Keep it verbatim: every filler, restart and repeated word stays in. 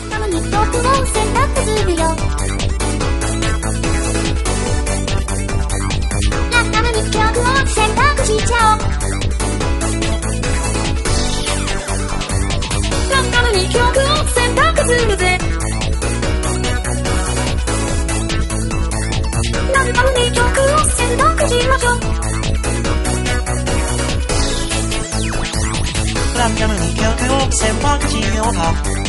ンダムに曲を選択するよ。ランダムに曲を選択しちゃおう。ランダムに曲を選択するぜ。ランダムに曲を選択しましょう。 ランダムに曲を選択しようか。